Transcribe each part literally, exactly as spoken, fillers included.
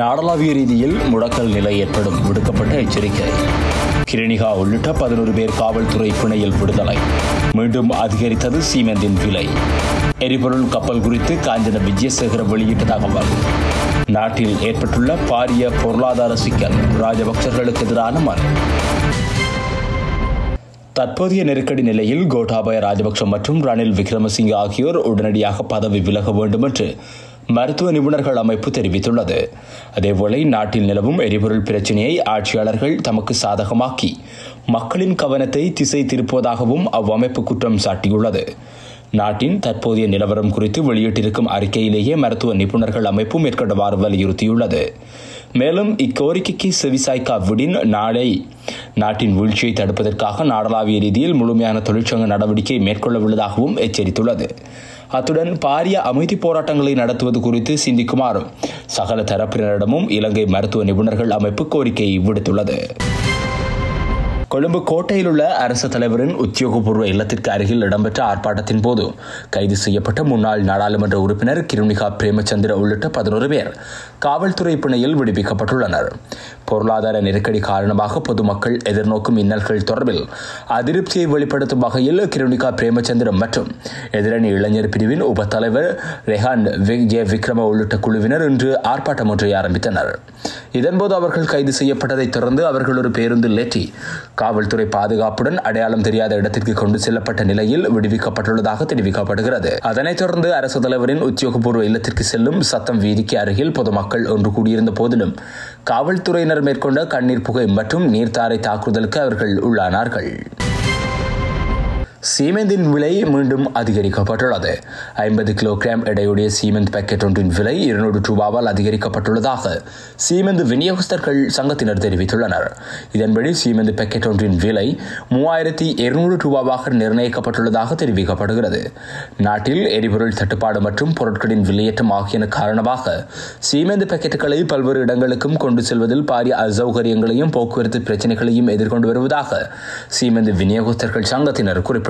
நாடளாவிய ரீதியில் முடக்கல் நிலை ஏற்படும் விடுக்கப்பட்ட எச்சரிக்கை. கிரணிகா உள்ளிட்ட பதினொரு பேர் காவல்துறை பிணையில் விடுதலை. மீண்டும் அதிகரித்தது சீமெந்தின் விலை. எரிபொருள் கப்பல் குறித்து காஞ்சன விஜயசேகர வெளியிட்ட தகவல். நாட்டில் ஏற்பட்டுள்ள பாரிய பொருளாதார சிக்கல், ராஜபக்சர்களுக்கு எதிரான மனு. தற்போதைய நெருக்கடி நிலையில் கோட்டாபய ராஜபக்ஷ மற்றும் ரணில் விக்ரமசிங்கே ஆகியோர் உடனடியாக பதவி விலக வேண்டும் என்று மருத்துவ நிபுணர்கள் அமைப்பு தெரிவித்துள்ளது. அதேவேளை நாட்டில் நிலவும் எரிபொருள் பிரச்சினையை ஆட்சியாளர்கள் தமக்கு சாதகமாக்கி மக்களின் கவனத்தை திசை திருப்புவதாகவும் அவ்வமைப்பு குற்றம் சாட்டியுள்ளது. நாட்டின் தற்போதைய நிலவரம் குறித்து வெளியிட்டிருக்கும் அறிக்கையிலேயே மருத்துவ நிபுணர்கள் அமைப்பு மேற்கொண்டவாறு வலியுறுத்தியுள்ளது. மேலும் இக்கோரிக்கைக்கு செவிசாய்க்காவிடின் நாளை நாட்டின் வீழ்ச்சியை தடுப்பதற்காக நாடளாவிய ரீதியில் முழுமையான தொழிற்சங்க நடவடிக்கை மேற்கொள்ள உள்ளதாகவும் எச்சரித்துள்ளது. அத்துடன் பாரிய அமைதி போராட்டங்களை நடத்துவது குறித்து சிந்திக்குமாறும் சகல தரப்பினரிடமும் இலங்கை மருத்துவ நிபுணர்கள் அமைப்பு கோரிக்கை விடுத்துள்ளது. கொழும்பு கோட்டையில் உள்ள அரசு தலைவரின் உத்தியோகபூர்வ இல்லத்திற்கு அருகில் இடம்பெற்ற ஆர்ப்பாட்டத்தின் போது கைது செய்யப்பட்ட முன்னாள் நாடாளுமன்ற உறுப்பினர் கிருணிகா பிரேமச்சந்திர உள்ளிட்ட பதினொரு பேர் காவல்துறை பிணையில் விடுவிக்கப்பட்டுள்ளனர். பொருளாதார நெருக்கடி காரணமாக பொதுமக்கள் எதிர்நோக்கும் இன்னல்கள் தொடர்பில் அதிருப்தியை வெளிப்படுத்தும் வகையில் கிருணிகா பிரேமச்சந்திரம் மற்றும் எதிரணி இளைஞர் பிரிவின் உப தலைவர் ரெஹான் ஜே விக்ரம உள்ளிட்ட குழுவினர் இன்று ஆர்ப்பாட்டம் ஒன்றை ஆரம்பித்தனர். இதன்போது அவர்கள் கைது செய்யப்பட்டதை தொடர்ந்து அவர்கள் ஒரு பேருந்தில் ஏற்றி காவல்துறை பாதுகாப்புடன் அடையாளம் தெரியாத இடத்திற்கு கொண்டு செல்லப்பட்ட நிலையில் விடுவிக்கப்பட்டுள்ளதாக தெரிவிக்கப்படுகிறது. அதனைத் தொடர்ந்து அரசு தலைவரின் உத்தியோகபூர்வ இல்லத்திற்கு செல்லும் சத்தம் வீதிக்கு அருகில் பொதுமக்கள் ஒன்று கூடியிருந்த போதிலும் காவல்துறையினர் மேற்கொண்ட கண்ணீர் புகை மற்றும் நீர்த்தாரை தாக்குதலுக்கு அவர்கள் உள்ளானார்கள். சீமெந்தின் விலை மீண்டும் அதிகரிக்கப்பட்டுள்ளது. ஐம்பது கிலோகிராம் எடையுடைய சீமெந்த் பாக்கெட் ஒன்றின் விலை இருநூறு ரூபாவால் அதிகரிக்கப்பட்டுள்ளதாக சீமெந்து விநியோகஸ்தர்கள் சங்கத்தினர் தெரிவித்துள்ளனர். இதன்படி சீமெந்து பாக்கெட் ஒன்றின் விலை மூவாயிரத்தி இருநூறு ரூபாவாக நிர்ணயிக்கப்பட்டுள்ளதாக தெரிவிக்கப்படுகிறது. நாட்டில் எரிபொருள் தட்டுப்பாடு மற்றும் பொருட்களின் விலையேற்றம் ஆகியன காரணமாக சீமெந்து பாக்கெட்டுகளை பல்வேறு இடங்களுக்கும் கொண்டு செல்வதில் பாரிய அசௌகரியங்களையும் போக்குவரத்து பிரச்சினைகளையும் எதிர்கொண்டு வருவதாக சீமெந்து விநியோகஸ்தர்கள் சங்கத்தினர் குறிப்பிட்டனர்.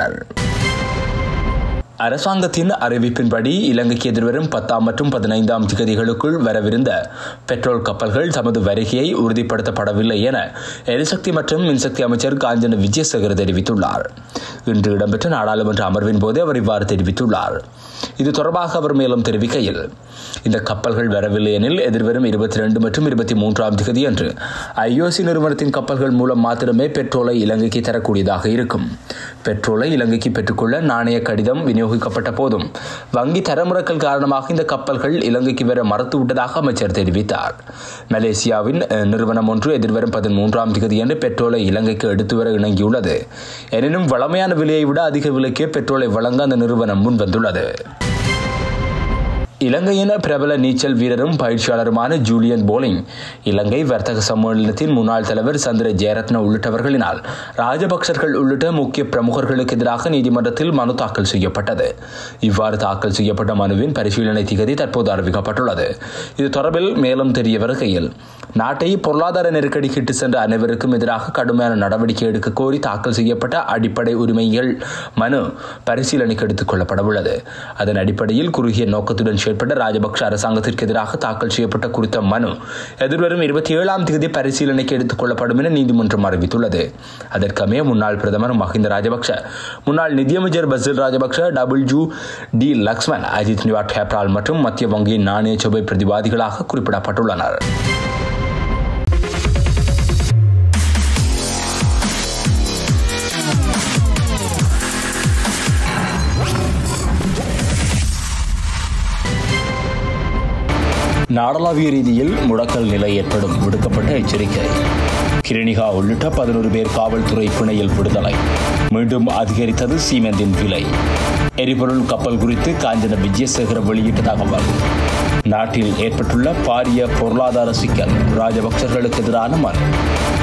அரசாங்கத்தின் அறிவிப்பின்படி இலங்கைக்கு எதிர்வரும் பத்தாம் மற்றும் பதினைந்தாம் திகதிகளுக்குள் வரவிருந்த பெட்ரோல் கப்பல்கள் தமது வருகையை உறுதிப்படுத்தப்படவில்லை என எரிசக்தி மற்றும் மின்சக்தி அமைச்சர் காஞ்சன விஜயசேகர தெரிவித்துள்ளார். இன்று இடம்பெற்ற நாடாளுமன்ற அமர்வின் போது அவர் இவ்வாறு தெரிவித்துள்ளார். இது தொடர்பாக அவர் மேலும் தெரிவிக்கையில், இந்த கப்பல்கள் வரவில்லை எனில் எதிர்வரும் இருபத்தி இரண்டு மற்றும் இருபத்தி மூன்றாம் திகதி அன்று ஐஓசி நிறுவனத்தின் கப்பல்கள் மூலம் மாத்திரமே பெட்ரோலை இலங்கைக்கு தரக்கூடியதாக இருக்கும். பெட்ரோலை இலங்கைக்கு பெற்றுக்கொள்ள நாணய கடிதம் விநியோகிக்கப்பட்ட போதும் வங்கி தரமுறைகள் காரணமாக இந்த கப்பல்கள் இலங்கைக்கு வர மறுத்துவிட்டதாக அமைச்சர் தெரிவித்தார். மலேசியாவின் நிறுவனம் ஒன்று எதிர்வரும் பதிமூன்றாம் திகதி என்று பெட்ரோலை இலங்கைக்கு எடுத்து வர இணங்கியுள்ளது. எனினும் வளமையான விலையை விட அதிக விலைக்கே பெட்ரோலை வழங்க அந்த நிறுவனம் முன்வந்துள்ளது. இலங்கையின் பிரபல நீச்சல் வீரரும் பயிற்சியாளருமான ஜூலியன் போலிங் இலங்கை வர்த்தக சம்மேளனத்தின் முன்னாள் தலைவர் சந்திர ஜெயரத்ன உள்ளிட்டவர்களினால் ராஜபக்சர்கள் உள்ளிட்ட முக்கிய பிரமுகர்களுக்கு எதிராக நீதிமன்றத்தில் மனு தாக்கல் செய்யப்பட்டது. இவ்வாறு தாக்கல் செய்யப்பட்ட மனுவின் பரிசீலனை திகதி தற்போது அறிவிக்கப்பட்டுள்ளது. இது தொடர்பில் மேலும் தெரிய வருகையில், நாட்டை பொருளாதார நெருக்கடிக்கு இட்டு சென்ற அனைவருக்கும் எதிராக கடுமையான நடவடிக்கை எடுக்க கோரி தாக்கல் செய்யப்பட்ட அடிப்படை உரிமைகள் மனு பரிசீலனைக்கு எடுத்துக் கொள்ளப்படவுள்ளது. அதன் அடிப்படையில் குறுகிய நோக்கத்துடன் செயற்பட்ட ராஜபக்ஷ அரசாங்கத்திற்கு எதிராக தாக்கல் செய்யப்பட்ட குறித்த மனு எதிர்வரும் இருபத்தி ஏழாம் தேதி பரிசீலனைக்கு எடுத்துக் கொள்ளப்படும் என நீதிமன்றம் அறிவித்துள்ளது. அதற்கமைய முன்னாள் பிரதமர் மஹிந்த ராஜபக்ஷ, முன்னாள் நிதியமைச்சர் பசில் ராஜபக்ஷ, டபிள்யூ டி லக்ஷ்மன், அஜித் நிவாட் ஹேப்ரால் மற்றும் மத்திய வங்கியின் நாணய சபை பிரதிவாதிகளாக குறிப்பிடப்பட்டுள்ளனர். நாடளாவிய ரீதியில் முடக்கல் நிலை ஏற்படும் விடுக்கப்பட்ட எச்சரிக்கை. கிரணிகா உள்ளிட்ட பதினொரு பேர் காவல்துறை பிணையில் விடுதலை. மீண்டும் அதிகரித்தது சீமெந்தின் விலை. எரிபொருள் கப்பல் குறித்து காஞ்சன விஜயசேகர வெளியிட்ட தகவல். நாட்டில் ஏற்பட்டுள்ள பாரிய பொருளாதார சிக்கல், ராஜபக்சர்களுக்கு எதிரான மனு.